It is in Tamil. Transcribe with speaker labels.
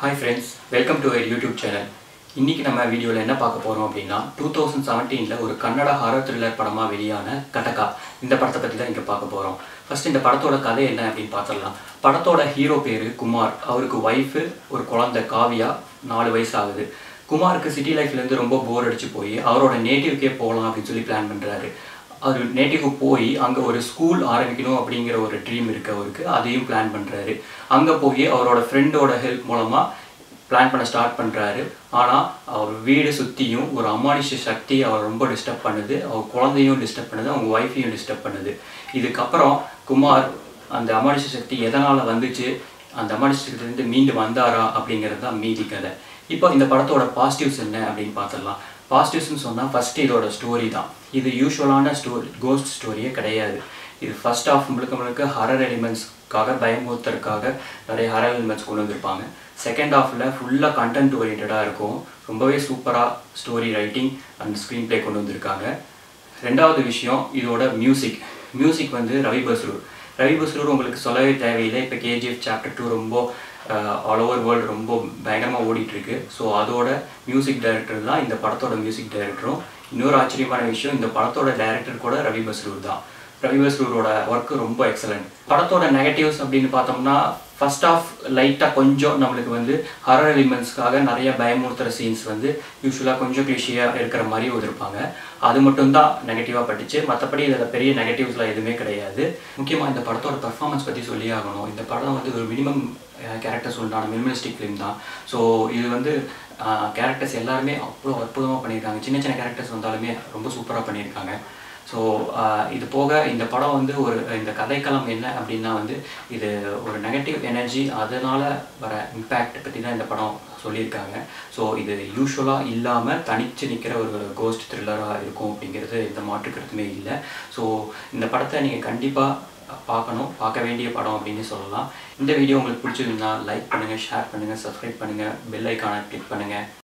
Speaker 1: Hi friends, welcome to our YouTube channel. இன்னைக்கு நம்ம வீடியோல என்ன பார்க்க போறோம் அப்படினா 2017ல ஒரு கன்னட ஹாரர் த்ரில்லர் படமா வெளியான கட்டகா இந்த படத்தை பத்தி தான் இங்க பார்க்க போறோம். ஃபர்ஸ்ட் இந்த படத்தோட கதை என்ன அப்படினு பார்த்தறலாம். படத்தோட ஹீரோ பேரு குமார். அவருக்கு வைஃப் ஒரு குழந்தை காவியா 4 வயசு ஆகுது. குமாருக்கு சிட்டி லைஃப்ல இருந்து ரொம்ப போர் அடிச்சு போய் அவரோட நேட்டிவ்க்கே போலாம் அப்படி சொல்லி பிளான் பண்றாரு. அவர் நேட்டிவ்க்கு போய் அங்க ஒரு ஸ்கூல் ஆரம்பிக்கணும் அப்படிங்கிற ஒரு ட்ரீம் இருக்கு அவருக்கு. அதையும் பிளான் பண்றாரு. அங்க போய் அவரோட ஃப்ரெண்டோட ஹெல்ப் மூலமா பிளான் பண்ண ஸ்டார்ட் பண்றாரு. ஆனா அவர் வீடு சுத்தியும் ஒரு அமானுஷ்ய சக்தி அவர் ரொம்ப டிஸ்டர்ப் பண்ணுது. அவர் குழந்தையும் டிஸ்டர்ப் பண்ணுது, அவங்க வைஃபையும் டிஸ்டர்ப் பண்ணுது. இதுக்கு அப்புறம் குமார் அந்த அமானுஷ்ய சக்தி எதனால வந்துச்சு, அந்த அமானுஷ்ய சக்தியில இருந்து மீண்டு வந்தாரா அப்படிங்கிறது தான் மீதி கதை. இப்போ இந்த படத்தோட பாசிட்டிவ்ஸ் என்ன அப்படின்னு பார்த்தறலாம். பாசிட்டிவ்ஸ்னு சொன்னா ஃபர்ஸ்ட் இதோட ஸ்டோரி தான். இது யூசுவலான ஸ்டோரி, கோஸ்ட் ஸ்டோரியே கிடையாது. இது ஃபர்ஸ்ட் ஆஃப் முழுக்க ஹாரர் எலிமெண்ட்ஸ்க்காக பயமுறுத்துறதுக்காக நிறைய ஹாரர் எலிமெண்ட்ஸ் கொண்டு வந்திருப்பாங்க. செகண்ட் ஹாஃப்ல ஃபுல்லாக கண்டென்ட் ஓரியன்டாக இருக்கும். ரொம்பவே சூப்பராக story writing and screenplay கொண்டு வந்திருக்காங்க. ரெண்டாவது விஷயம் இதோட மியூசிக் வந்து ரவி பஸ்ரூர் உங்களுக்கு சொல்லவே தேவையில்லை. இப்போ கேஜிஎஃப் சாப்டர் 2 ரொம்ப ஆல் ஓவர் வேர்ல்டு ரொம்ப பயங்கரமாக ஓடிட்டுருக்கு. ஸோ அதோட மியூசிக் டைரக்டர் தான் இந்த படத்தோட மியூசிக் டைரக்டரும். இன்னொரு ஆச்சரியமான விஷயம், இந்த படத்தோட டைரக்டர் கூட ரவி பஸ்ரூர் தான். ரவி பஸ்ரூரோட ஒர்க்கு ரொம்ப எக்ஸலண்ட். படத்தோட நெகட்டிவ்ஸ் அப்படின்னு பார்த்தோம்னா ஃபர்ஸ்ட் ஆஃப் லைட்டாக கொஞ்சம் நம்மளுக்கு வந்து ஹாரர் எலிமெண்ட்ஸ்க்காக நிறைய பயமுறுத்துகிற சீன்ஸ் வந்து யூஸ்வலாக கொஞ்சம் கிளிஷியாக இருக்கிற மாதிரி இருப்பாங்க. அது மட்டும்தான் நெகட்டிவாக பட்டுச்சு. மற்றபடி இதில் பெரிய நெகட்டிவ்ஸ்லாம் எதுவுமே கிடையாது. முக்கியமாக இந்த படத்தோட பர்ஃபார்மன்ஸ் பற்றி சொல்லி ஆகணும். இந்த படம் வந்து ஒரு மினிமம் கேரக்டர்ஸ் உண்டான மினிமலிஸ்டிக் ஃபிலிம் தான். ஸோ இது வந்து கேரக்டர்ஸ் எல்லாருமே அவ்வளோ அற்புதமாக பண்ணியிருக்காங்க. சின்ன சின்ன கேரக்டர்ஸ் வந்தாலுமே ரொம்ப சூப்பராக பண்ணியிருக்காங்க. ஸோ இது போக இந்த படம் வந்து இந்த கதைக்களம் என்ன அப்படின்னா வந்து இது ஒரு நெகட்டிவ் எனர்ஜி, அதனால் வர இம்பேக்ட் பற்றி தான் இந்த படம் சொல்லியிருக்காங்க. ஸோ இது யூஸ்வலாக இல்லாமல் தனித்து நிற்கிற ஒரு கோஸ்ட் த்ரில்லராக இருக்கும் அப்படிங்கிறது எந்த மாற்றுக்கிறதுமே இல்லை. ஸோ இந்த படத்தை நீங்கள் கண்டிப்பாக பார்க்க வேண்டிய படம் அப்படின்னு சொல்லலாம். இந்த வீடியோ உங்களுக்கு பிடிச்சிருந்தா லைக் பண்ணுங்கள், ஷேர் பண்ணுங்கள், சப்ஸ்கிரைப் பண்ணுங்கள், பெல் ஐக்கானை கிளிக் பண்ணுங்கள்.